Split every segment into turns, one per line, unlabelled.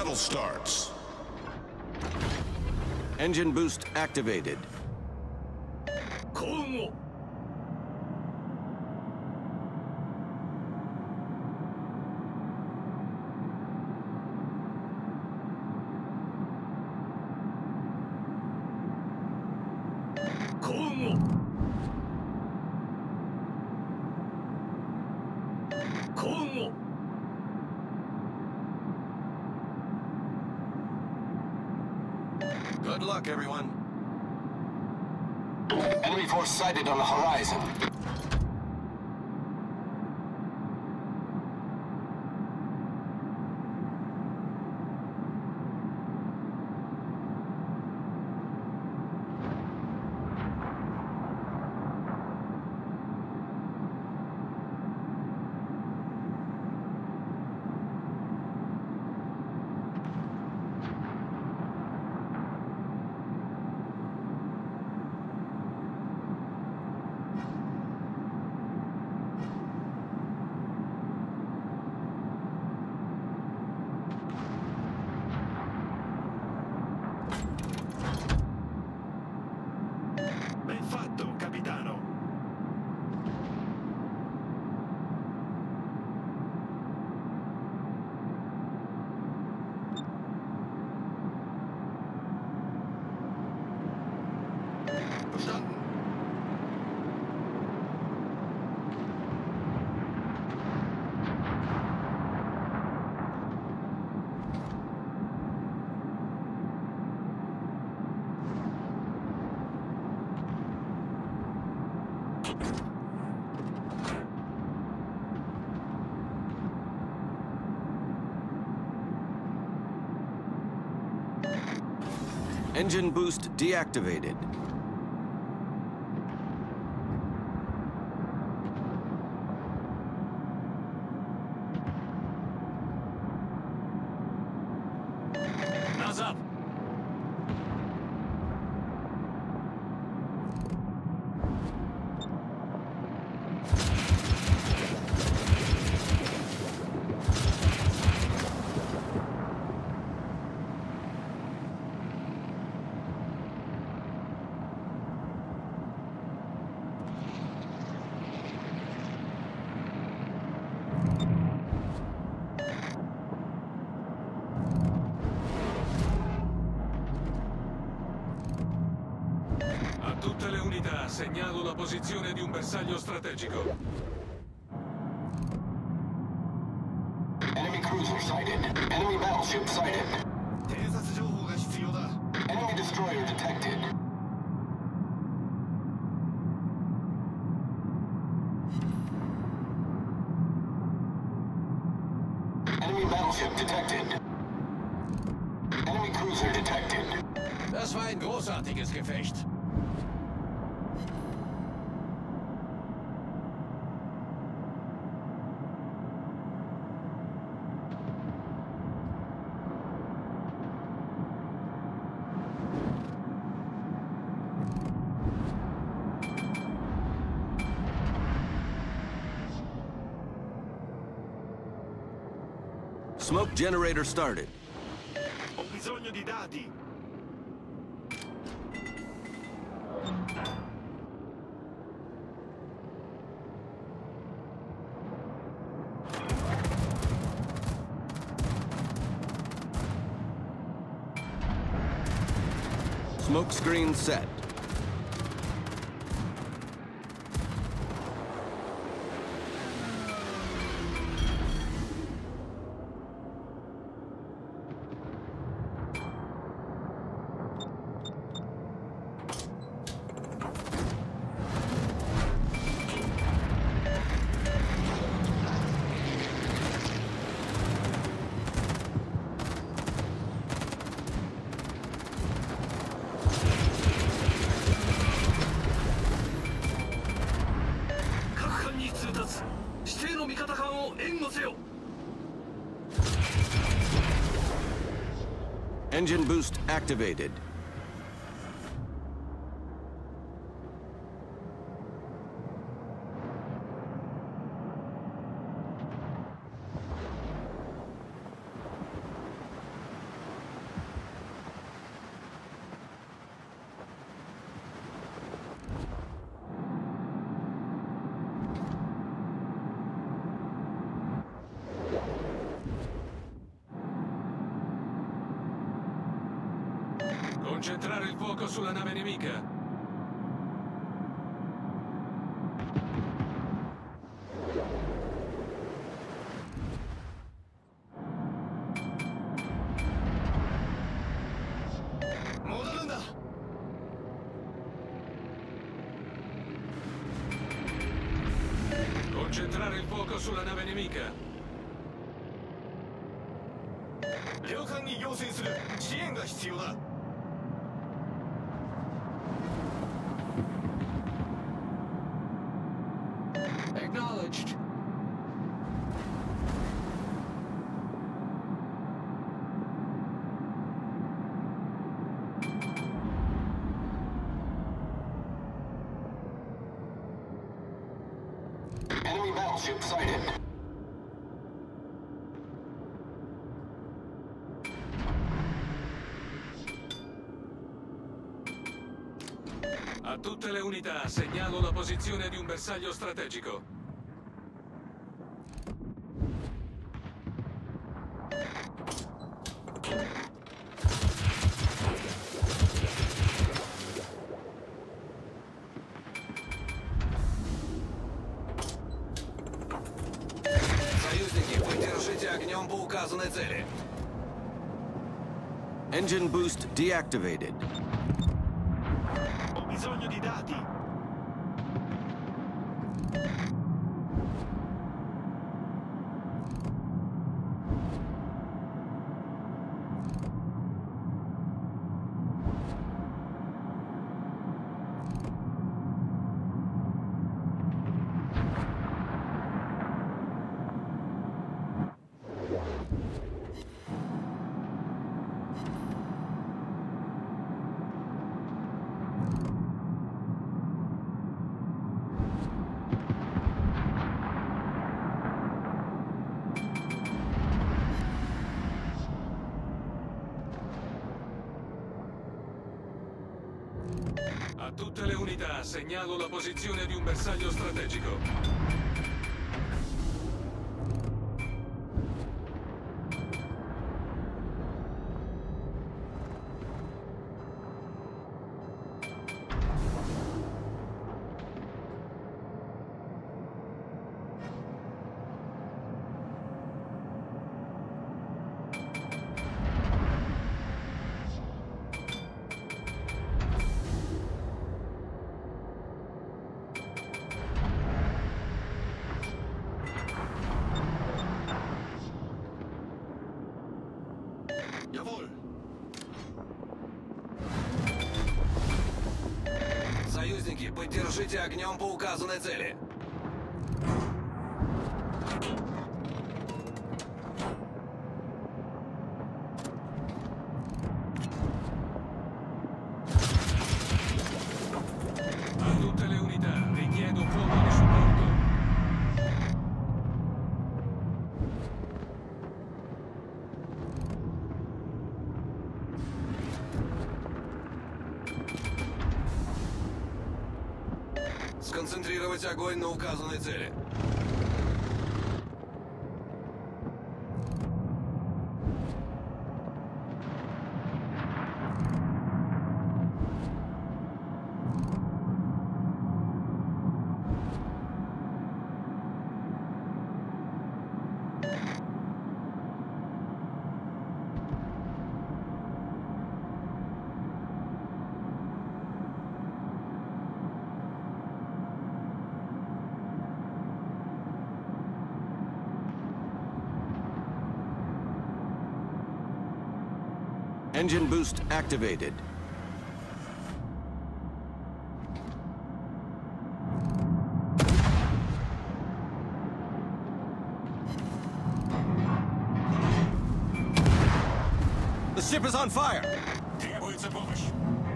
battle starts.
Engine boost activated.
Good luck, everyone.
Enemy force sighted on the horizon.
Ben fatto, capitano. Verstanden.
Engine boost deactivated.
Назад. A tutte le unità, segnalo la posizione di un bersaglio strategico.
Enemy cruiser sighted. Enemy battleship sighted.
偵察情報が必要だ。
Enemy destroyer detected. Enemy battleship detected. Enemy cruiser detected.
Das war ein großartiges Gefecht.
Smoke generator started.
Ho bisogno di dati.
Smoke screen set. Engine boost activated.
Concentrare il fuoco sulla nave nemica. Concentrare il fuoco sulla nave nemica.
領艦に要請する。支援が必要だ。Acknowledged.
Enemy battleship sighted.
A tutte le unità, segnalo la posizione di un bersaglio strategico.
Союзники, поддержите огнем по указанной цели.
Engine boost deactivated.
Ho bisogno di dati.
A tutte le unità, segnalo la posizione di un bersaglio strategico.
Jawohl. Союзники, поддержите огнем по указанной цели.
A tutte le unità, richiedo fuoco di supporto.
Сконцентрировать огонь на указанной цели.
Engine boost activated. The ship is on fire!
Требуется помощь.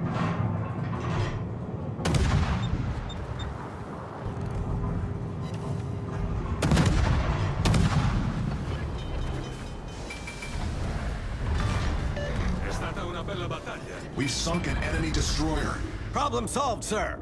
È stata una bella battaglia.
We've sunk an enemy destroyer.
Problem solved, sir!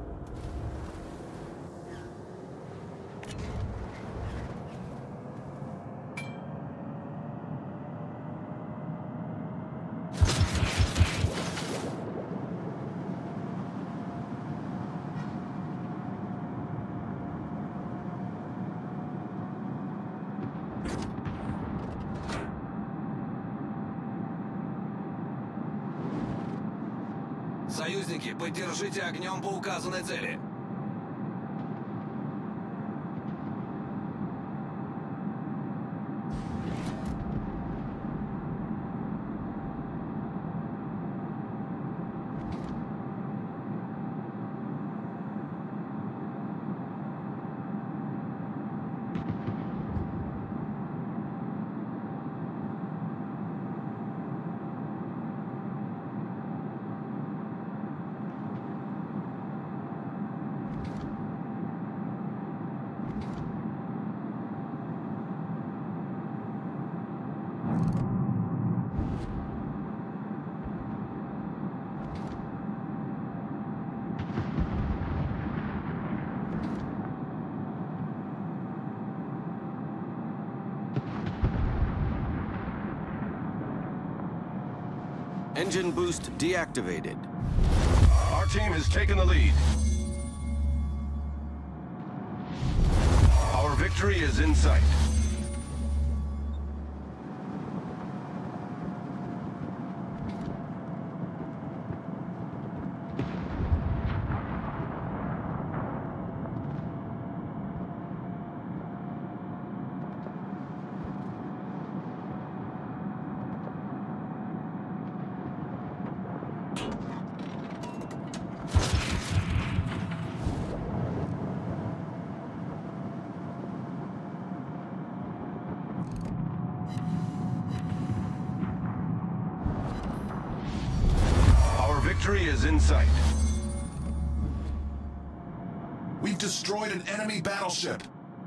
Союзники, поддержите огнем по указанной цели.
Engine boost deactivated.
Our team has taken the lead. Our victory is in sight. Victory is in sight.
We've destroyed an enemy battleship.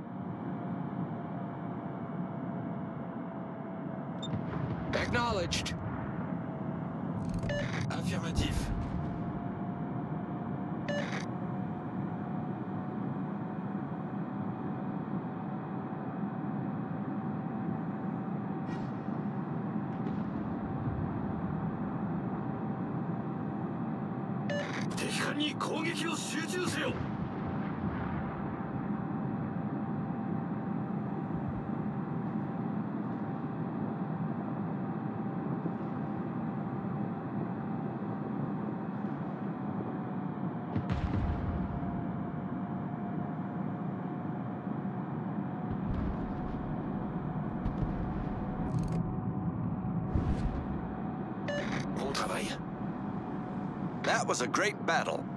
Acknowledged.
Affirmatif.
That was a great battle.